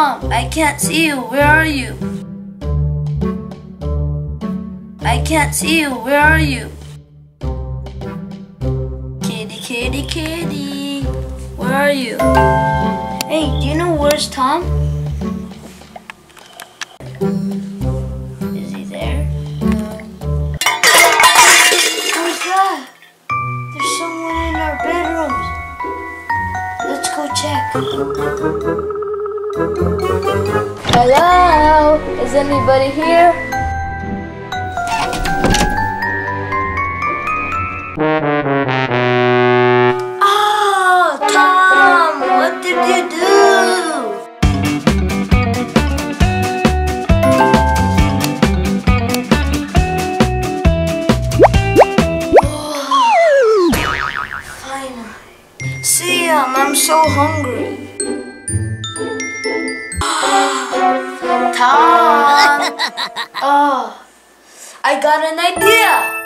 Tom, I can't see you. Where are you? I can't see you. Where are you? Kitty, kitty, kitty. Where are you? Hey, do you know where's Tom? Is he there? Who's that? There's someone in our bedrooms. Let's go check. Hello? Is anybody here? Oh, Tom! What did you do? Siyam, I'm so hungry. Tom! Oh, I got an idea.